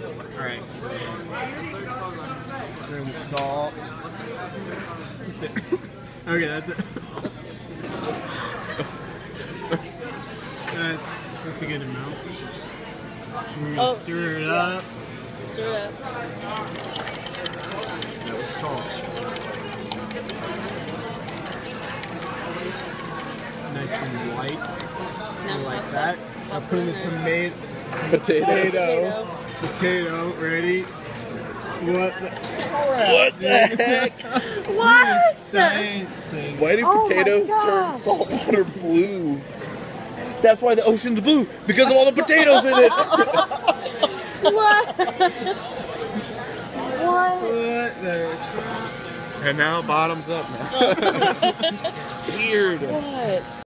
Alright. Then the salt. Okay, that's it. That's a good amount. We're gonna stir it up. Stir it up. That was salt. Nice and white. Like that. I'll put in the potato. Ready? What the heck? What? Why do potatoes turn saltwater blue? That's why the ocean's blue, because of all the potatoes in it. What? What? And now bottoms up now. Weird. What?